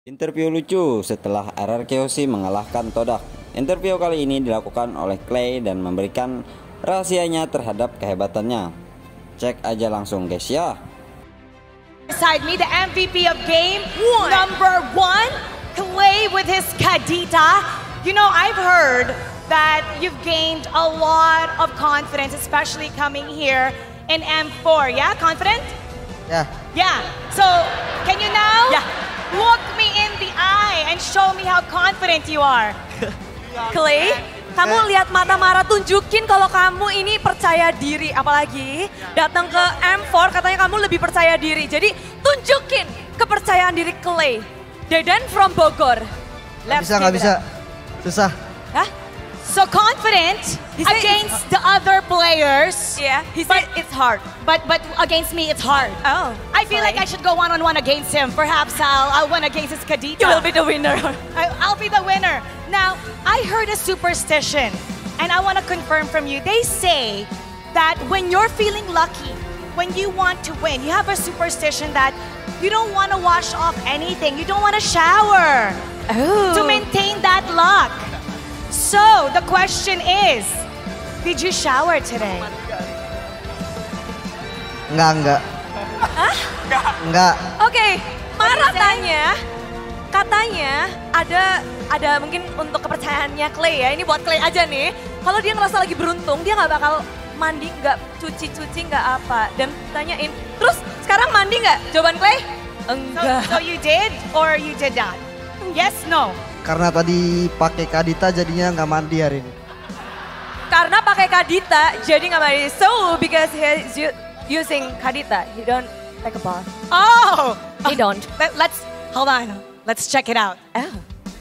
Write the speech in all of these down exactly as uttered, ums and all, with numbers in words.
Interview lucu setelah R R Q Hoshi mengalahkan Todak. Interview kali ini dilakukan oleh Clay dan memberikan rahasianya terhadap kehebatannya. Cek aja langsung guys ya. Beside me, the M V P of game one. number one, Clay with his Kadita. You know, I've heard that you've gained a lot of confidence, especially coming here in M four. Yeah, confident? Yeah. Yeah. So, can you now Yeah. look me in the eye and show me how confident you are? Clay, kamu lihat mata Mara, tunjukin kalau kamu ini percaya diri. Apalagi datang ke M four katanya kamu lebih percaya diri. Jadi tunjukin kepercayaan diri Clay. Dedan from Bogor. Nggak bisa, nggak bisa. Susah. Hah? So confident He said against the other players. Yeah, he said it's hard. But but against me, it's hard. Oh, I feel like Clay. I should go one on one against him. Perhaps I'll I'll win against his Kadita. You will be the winner. I, I'll be the winner. Now, I heard a superstition, and I want to confirm from you. They say that when you're feeling lucky, when you want to win, you have a superstition that you don't want to wash off anything. You don't want to shower Oh. to maintain that luck. So, the question is, did you shower today? Enggak, enggak. Hah? Enggak. Oke, Mara tanya, katanya ada ada mungkin untuk kepercayaannya Clay ya. Ini buat Clay aja nih. Kalau dia ngerasa lagi beruntung, dia nggak bakal mandi, nggak cuci-cuci, nggak apa. Dan tanyain, terus sekarang mandi nggak? Jawaban Clay? So, Enggak. so you did or you did not? Yes, no. Karena tadi pakai Kadita jadinya nggak mandi hari ini. Karena pakai Kadita, jadi nggak mandi. So, because he's u- using Kadita, he don't take a bath. Oh, He don't. Let, let's hold on. Let's check it out. Oh.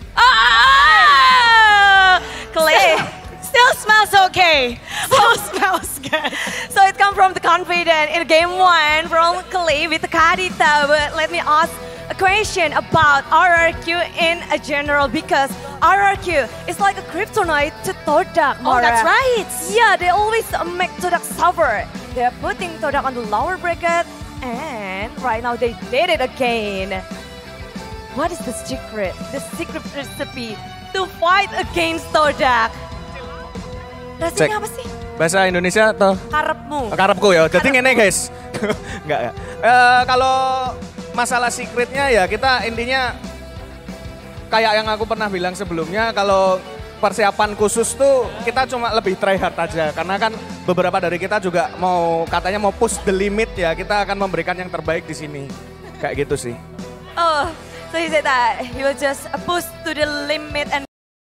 Ah! Clay. Still smells okay. Still smells good. So it comes from the confidence in game one from Clay with Kadita. But let me ask a question about R R Q in a general, because R R Q is like a kryptonite to Todak. Oh, Mara. that's right. Yeah, they always uh, make Todak suffer. They're putting Todak on the lower bracket, and right now they did it again. What is the secret? The secret recipe to fight against Todak? Rasanya Cek. apa sih? Bahasa Indonesia atau Karepmu. karepku ya. Jadi Karep. ngene guys. Enggak ya. Eh, kalau masalah secretnya ya kita intinya kayak yang aku pernah bilang sebelumnya, kalau persiapan khusus tuh kita cuma lebih try hard aja. Karena kan beberapa dari kita juga mau katanya mau push the limit ya. Kita akan memberikan yang terbaik di sini. Kayak gitu sih. Oh, so he said that he will just push to the limit and